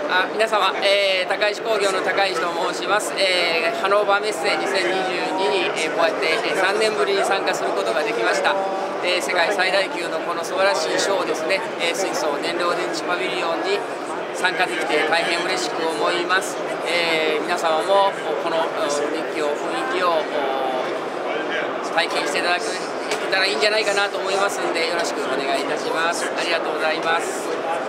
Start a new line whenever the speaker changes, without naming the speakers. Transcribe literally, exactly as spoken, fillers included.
あ皆様、えー、高石工業の高石と申します、えー、ハノーバーメッセにせんにじゅうにに、えー、こうやって、えー、さんねんぶりに参加することができました。えー、世界最大級のこの素晴らしいショーをですね、えー、水素燃料電池パビリオンに参加できて大変嬉しく思います。えー、皆様もこの熱気を雰囲気を体験していただけたらいいんじゃないかなと思いますので、よろしくお願いいたします。ありがとうございます。